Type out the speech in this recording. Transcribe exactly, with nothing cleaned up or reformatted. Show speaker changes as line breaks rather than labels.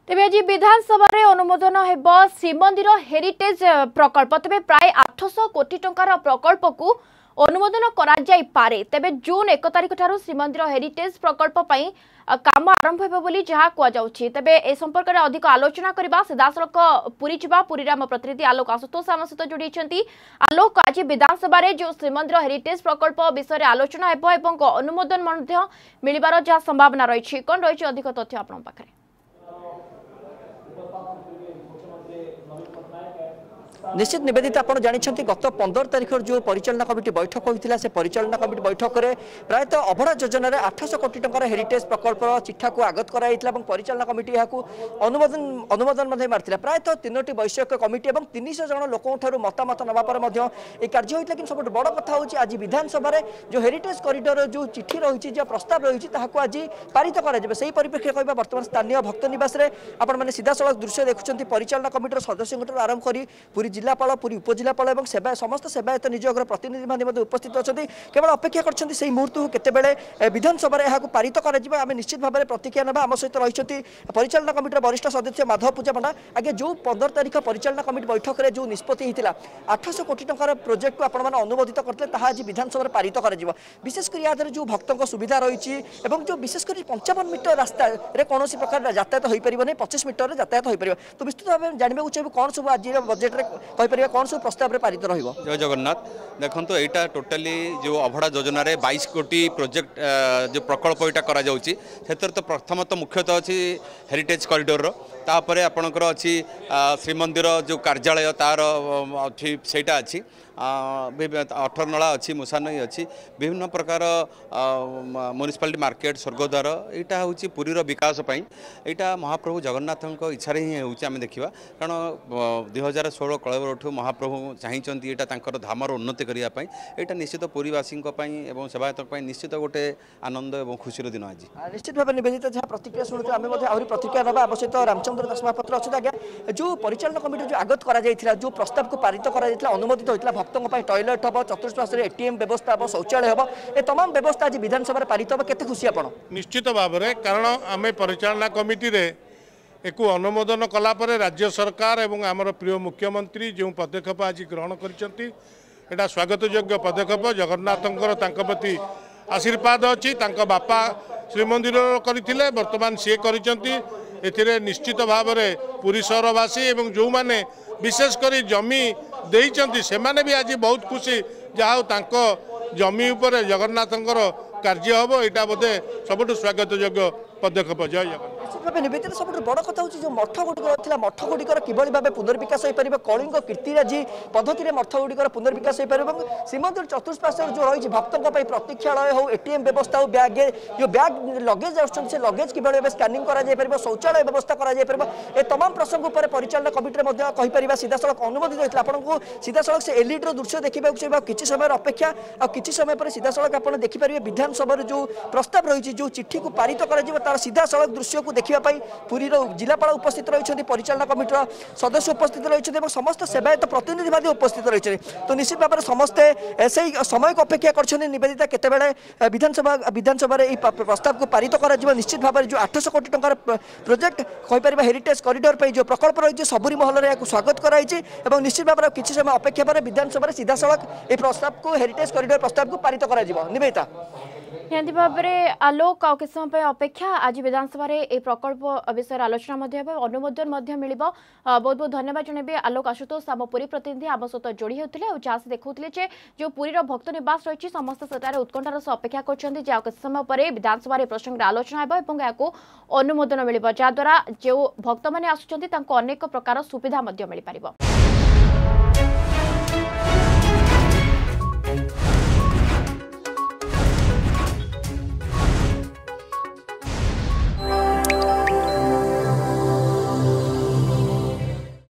तेज आज विधानसभा अनुमोदन हेब श्रीमंदिर हेरिटेज प्रकल्प तेज प्राय आठश कोटी टंकार प्रकल्प को अनुमोदन करे तेज जून एक तारिख ठारू श्रीमंदिर हेरिटेज प्रकल्प काम आरंभ होबोली जहाँ कहुच्छी तेज ए संपर्क में अधिक आलोचना करबा सीधासलख पुरी जा पुरी आम प्रतिनिधि आलोक आशुतोष आम सहित जोड़ी आलोक आज विधानसभा जो श्रीमंदिर हेरिटेज प्रकल्प विषय आलोचना हेब अनुमोदन मिलबार जहाँ संभावना रही कौन रही अधिक तथ्य आपण पाखे
निश्चित निवेदित आप जानते गत पंद्रह तारिख जो परिचालना कमिटी बैठक होता से परिचालना कमिटी बैठक में प्रायतः अभड़ा योजन आठश कोटी टंकार हेरिटेज प्रकल्प चिठा को आगत कराइला परिचालना कमिटी यहाँ अनुमोदन अनुमोदन मार्ता प्रायतः तीनोटी वैषयिक कमिटी और तीन सौ जन लोक मतामत नापर कार्य होता कि सब बड़ कथा हूँ आज विधानसभा जो हेरिटेज कॉरिडोर जो चिठी रही जो प्रस्ताव रही आज पारित कर परिप्रेक्षी कह बर्तमान स्थानीय भक्त निवास आपने सीधा सड़क दृश्य देखुं परिचालना कमिटी सदस्य आरंभ कर पूरी जिलापाल पूरी उपजिलापाल और सेवा समस्त सेवायत निजोग प्रतिनिधि मान उपस्थित अच्छा केवल अपेक्षा कर मुहूर्त केते विधानसभा यहाँ पारित करें निश्चित भाव में प्रतिक्रिया ना आम सहित रही परिचालना कमिटी वरिष्ठ सदस्य माधव पूजा पंडा आगे जो पंद्रह तारिख परिचालना कमिटी बैठक में जो निष्पत्ति होता आठश कोटी टंकार प्रोजेक्ट को आपण अनुमोदित करते आज विधानसभा पारित कर विशेषकर यहाँ जो भक्तों सुविधा रही जो विशेषकर पंचावन मीटर रास्ता कौन प्रकार यातायात हो पार पचास मीटर यातायात हो पार तो निश्चित भाव में जानवा चाहिए कौन सब आज बजेट में कौन सब प्रस्ताव में पारित रहिबो।
जय जगन्नाथ देखो यहाँ टोटाली जो अभड़ा योजना रे बाईस कोटी प्रोजेक्ट जो प्रकल्प यहाँ करा जाउची क्षेत्र तो प्रथम तो मुख्यतः अच्छी हेरिटेज कॉरिडोर तापर आपणकर अच्छी श्रीमंदिर जो कार्यालय तार अच्छी सेटा अच्छी अठर नला अच्छी मुसा नई अच्छी विभिन्न प्रकार म्युनिसिपालिटी मार्केट स्वर्गद्वार यहाँ हूँ पुरीर विकास यहाँ महाप्रभु जगन्नाथ इच्छा ही हूँ आम देखा कारण दुई हजार षोल कलबरठू महाप्रभु चाहते यहाँ धामर उन्नति करने यहाँ निश्चित पुरीवासी सेवायत निश्चित गोटे आनंद और खुशी दिन आज
निश्चित भाव निवेदित जहाँ प्रतिक्रिया शुणु आम प्रतिक्रिया ना आम सहित रामचंद्र दास महापात्र अच्छे आज्ञा जो परिचालना कमिटी जो आगत कर जो प्रस्ताव को पारित कर अनुमोदित होता भक्तों टॉयलेट हम चतुष्पार्श्व एटीएम व्यवस्था हम शौचालय हम ए तमाम व्यवस्था आज विधानसभा पारित हम केते खुशी आपण
निश्चित भाव में कारण आम परिचालना कमिटी रे एक अनुमोदन कलापर राज्य सरकार एवं आमर प्रिय मुख्यमंत्री जो पदक्षेप आज ग्रहण कर स्वागत योग्य पदक्षेप जगन्नाथंकर तांको प्रति आशीर्वाद अच्छी बापा श्रीमंदिर करथिले वर्तमान सी कर निश्चित भाव में पुरी सहरवासी एवं जो माने विशेषकर जमी देइचंती से माने भी आज बहुत खुशी जहाँ तांको जमी उपर जगन्नाथंकर कार्य हम यहाँ बोधे सबुठ स्वागत योग्य पदक्षेप। जय जगन्नाथ
निवेदित सब बड़ कथा हूँ जो मठ गुड़िक मठ गुड़िकर किभली भाव पुनर्विकास हो पार कलिंग कीर्तिराजी पद्धति में मठ गुड़िकर पुनर्विकास हो पार श्रीमंदिर चतुष्पार्श्व जो रही भक्तों प्रतीक्षालय हो एटीएम व्यवस्था हो बैग जो बैग लगेज आस लगेज किभली स्कानिंग कर शौचालय व्यवस्था कर तमाम प्रसंग पर परिचालना कमिटी कहीपर सीधा सड़क अनुमोदित होता आपको सीधा सड़क से एलईडी दृश्य देखा चाहिए किसी समय अपेक्षा और किसी समय पर सीधा सड़क आप देखिपारे विधानसभा जो प्रस्ताव रही जो चिठी को पारित कर सीधा सड़क दृश्य को देखा पुरी जिलापाल उपस्थित रही परिचालना कमिटी सदस्य उपस्थित रही समस्त सेवायत प्रतिनिधि उपस्थित रही तो निश्चित भाव में समस्ते से समय को अपेक्षा कर निवेदिता केते विधानसभा विधानसभा प्रस्ताव को पारित कर निश्चित भाव में जो आठश कोटी टंकार प्रोजेक्ट कहीपर हेरिटेज कॉरिडोर पर जो प्रकल्प रही सबुरी महल में स्वागत कराई निश्चित भाव में किसी समय अपेक्षा पर विधानसभा सीधा सड़क ये प्रस्ताव को हेरिटेज कॉरिडोर प्रस्ताव को पारित कर निवेदिता
निहती भाव में आलोक आ किस समय अपेक्षा आज विधानसभा ए प्रकल्प विषय आलोचना अनुमोदन मिल बहुत बहुत धन्यवाद जनबी आलोक आशुतोष आम पुरी प्रतिनिधि आम सहित जोड़ी होते और जहाँ से देखुले जो पुरीर भक्त निवास रही समस्त सेठार उत्कंठार सह अपेक्षा कर समय पर विधानसभा प्रसंग आलोचना हो अनुमोदन मिल जहाद्वारा जो भक्त मैंने आसुच्च अनेक प्रकार सुविधा मिल पार।